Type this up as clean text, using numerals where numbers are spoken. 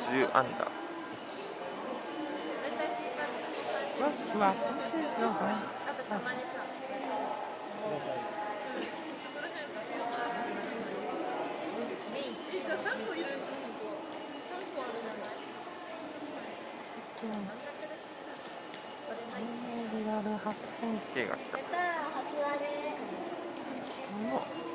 10アンダー。詳しくはホームページをご覧ください。リアル8000系が来た。